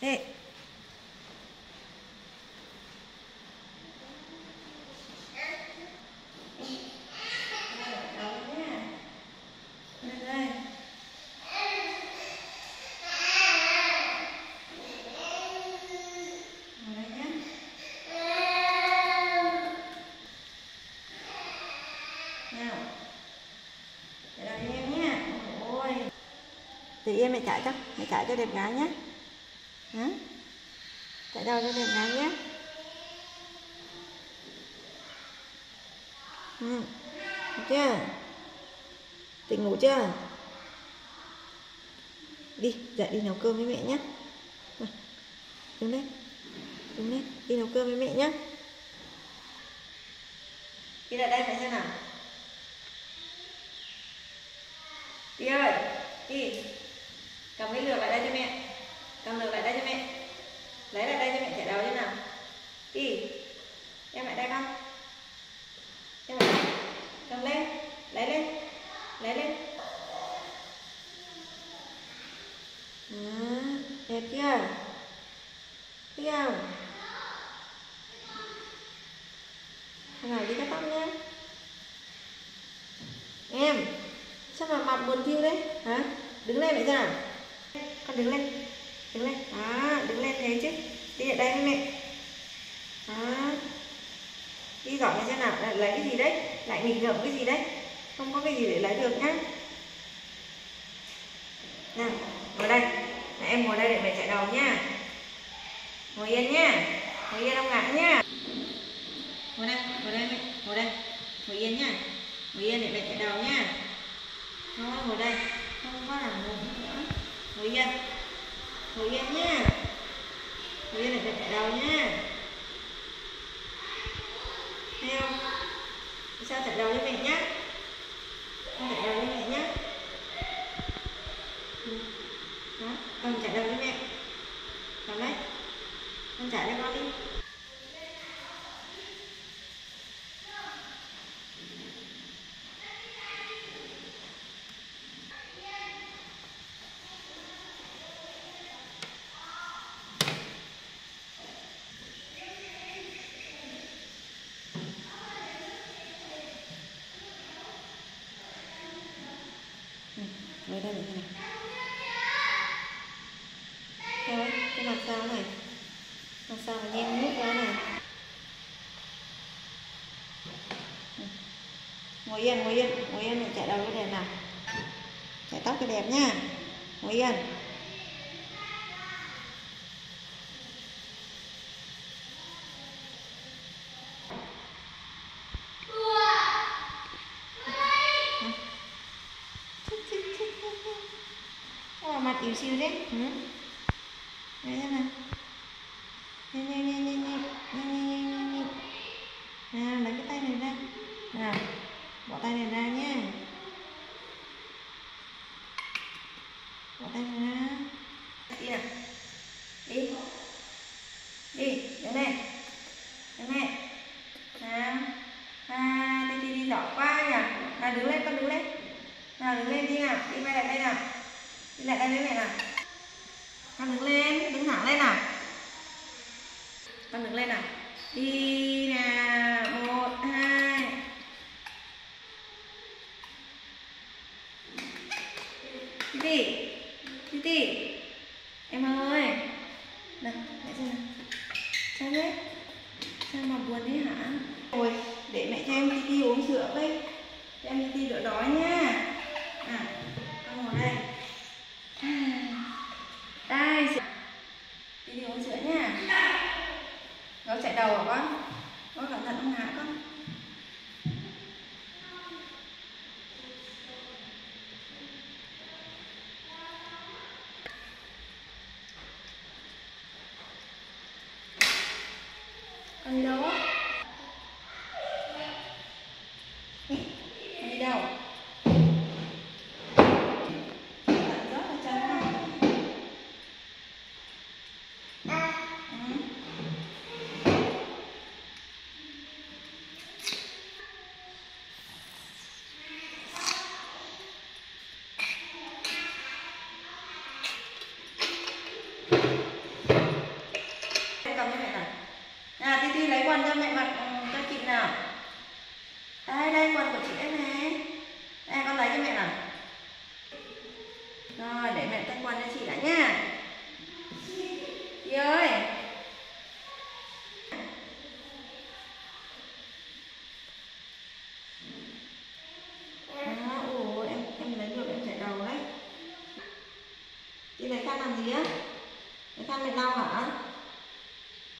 Ê. Thì em mẹ chạy cho đẹp gái nhé. Hả? Chạy đâu cho đẹp gái nhé. Được chưa? Tỉnh ngủ chưa? Đi, dậy đi nấu cơm với mẹ nhé. Đứng lên, đi nấu cơm với mẹ nhé. Đi lại đây mẹ xem nào. Đi ơi, đi. Cầm cái lược lại đây cho mẹ. Cầm lược lại đây cho mẹ. Lấy lại đây cho mẹ chạy đầu chứ nào. Đi. Em lại đây con. Em lại đây. Cầm lên. Lấy lên. Lấy lên. Đẹp chưa? Thích không? Hôm nào đi cắt tóc nhé. Em, sao mà mặt buồn thiu đấy? Hả? Đứng lên vậy sao? Con đứng lên. Đứng lên. Đó, đứng lên thế chứ. Đi lại đây với mẹ. Đó. Đi giỏi như thế nào? Lại lấy cái gì đấy? Lại nghịch ngợm cái gì đấy? Không có cái gì để lấy được nhá. Nào, ngồi đây. Em ngồi đây để mẹ chạy đầu nhá. Ngồi yên nhá. Ngồi yên không ngã nhá. Ngồi đây mẹ. Ngồi đây. Ngồi yên nhá. Ngồi yên để mẹ chạy đầu nhá. Thôi ngồi đây. Không có làm ngủ nữa. Ngồi yên. Ngồi yên nhá. Ngồi yên để mẹ chạy đầu nhá. Thấy không? Sao chạy đầu cho mẹ nhá. Con chạy đầu cho mẹ nhá. Đó, con chạy đầu cho mẹ. Cầm đấy. Con chạy cho con đi. Ngồi đây này. Thôi, cái mặt sao này. Mặt sao mà nhem nước quá này. Ngồi yên mình chạy đầu cái đẹp nào. Chạy tóc cái đẹp nhá. Ngồi yên. Mặt yếu xìu đấy. Đấy thế nào. Nào, lấy cái tay này ra. Nào, bỏ tay này ra nhé. Bỏ tay này ra. Đi nào. Đi. Đi, đứng lên. Đứng lên. Nào. Đi giỏi quá nhỉ. Nào đứng lên, con đứng lên. Nào đứng lên đi nào. Đi quay lại đây nào. Đi lại đây với mẹ nào. Con đứng lên, đứng thẳng lên nào. Con đứng lên nào. Đi nào. 1, 2. Titi. Em ơi. Nào, mẹ xem nào. Sao thế? Sao mà buồn thế hả? Rồi, để mẹ cho em Titi uống sữa đây. Cho em Titi đỡ đói nha. Con ngồi đây. Đây. Titi uống sữa nha. Nó chạy đầu hả con? Con cẩn thận không ngã con. Con đi đâu á? Con đi đâu? quần cho mẹ mặc cho chị nào. Đây, đây quần của chị đây này. Đây, con lấy cho mẹ nào. Rồi, để mẹ thay quần cho chị đã nha. Chị ơi. Ủa, em lấy được em chảy đầu đấy. Chị lấy khăn làm gì á? Lấy khăn mẹ lau hả?